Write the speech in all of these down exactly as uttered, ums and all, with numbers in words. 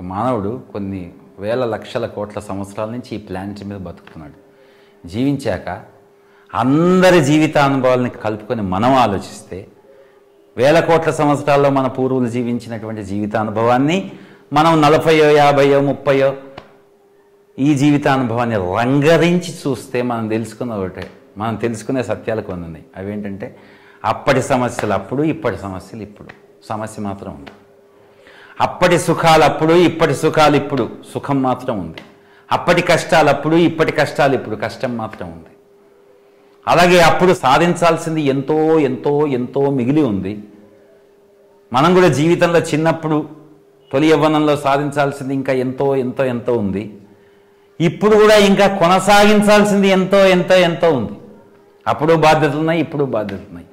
మానవుడు కొన్ని వేల లక్షల కోట్ల సంవత్సరాల నుంచి ఈ ప్లానెట్ మీద బతుకుతున్నాడు. జీవించాక అందరి జీవితానుభవాలని కలుపుకొని మనం ఆలోచిస్తే వేల కోట్ల సంవత్సరాల్లో మన పూర్వులు జీవించినటువంటి జీవితానుభవాన్ని మనం నలభయో యాభయో ముప్పయో ఈ జీవితానుభవాన్ని రంగరించి చూస్తే మనం తెలుసుకున్న ఒకటే, మనం తెలుసుకునే సత్యాలు కొన్ని ఉన్నాయి. అవేంటంటే అప్పటి సమస్యలు అప్పుడు, ఇప్పటి సమస్యలు ఇప్పుడు. సమస్య మాత్రం ఉంది. అప్పటి సుఖాలు అప్పుడు, ఇప్పటి సుఖాలు ఇప్పుడు. సుఖం మాత్రం ఉంది. అప్పటి కష్టాలు అప్పుడు, ఇప్పటి కష్టాలు ఇప్పుడు. కష్టం మాత్రం ఉంది. అలాగే అప్పుడు సాధించాల్సింది ఎంతో ఎంతో ఎంతో మిగిలి ఉంది. మనం కూడా జీవితంలో చిన్నప్పుడు తొలి యవ్వనంలో సాధించాల్సింది ఇంకా ఎంతో ఎంతో ఎంతో ఉంది. ఇప్పుడు కూడా ఇంకా కొనసాగించాల్సింది ఎంతో ఎంతో ఎంతో ఉంది. అప్పుడు బాధ్యతలు ఉన్నాయి, ఇప్పుడు బాధ్యతలు ఉన్నాయి.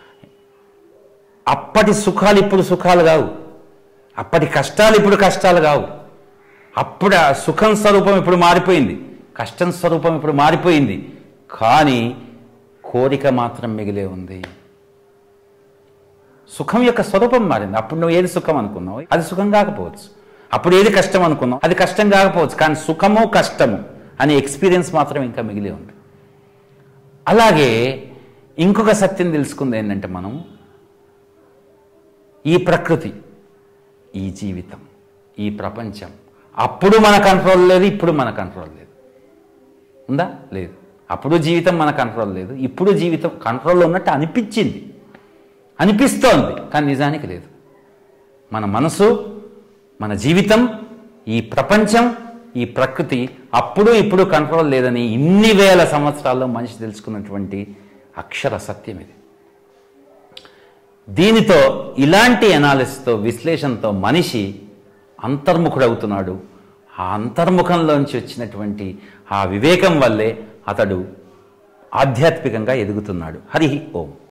అప్పటి సుఖాలు ఇప్పుడు సుఖాలు కావు. అప్పటి కష్టాలు ఇప్పుడు కష్టాలు కావు. అప్పుడు సుఖం స్వరూపం ఇప్పుడు మారిపోయింది, కష్టం స్వరూపం ఇప్పుడు మారిపోయింది. కానీ కోరిక మాత్రం మిగిలే ఉంది. సుఖం యొక్క స్వరూపం మారింది. అప్పుడు నువ్వు ఏది సుఖం అనుకున్నావు అది సుఖం కాకపోవచ్చు. అప్పుడు ఏది కష్టం అనుకున్నావు అది కష్టం కాకపోవచ్చు. కానీ సుఖము కష్టము అనే ఎక్స్పీరియన్స్ మాత్రం ఇంకా మిగిలే ఉంది. అలాగే ఇంకొక సత్యం తెలుసుకుంది ఏంటంటే, మనం ఈ ప్రకృతి, ఈ జీవితం, ఈ ప్రపంచం అప్పుడు మన కంట్రోల్ లేదు, ఇప్పుడు మన కంట్రోల్ లేదు. ఉందా? లేదు. అప్పుడు జీవితం మన కంట్రోల్ లేదు, ఇప్పుడు జీవితం కంట్రోల్లో ఉన్నట్టు అనిపించింది, అనిపిస్తోంది, కానీ నిజానికి లేదు. మన మనసు, మన జీవితం, ఈ ప్రపంచం, ఈ ప్రకృతి అప్పుడు ఇప్పుడు కంట్రోల్ లేదని ఇన్ని వేల సంవత్సరాల్లో మనిషి తెలుసుకున్నటువంటి అక్షర సత్యం ఇది. దీనితో ఇలాంటి అనాలిసిస్తో, విశ్లేషణతో మనిషి అంతర్ముఖుడవుతున్నాడు. ఆ అంతర్ముఖంలోంచి వచ్చినటువంటి ఆ వివేకం వల్లే అతడు ఆధ్యాత్మికంగా ఎదుగుతున్నాడు. హరి ఓం.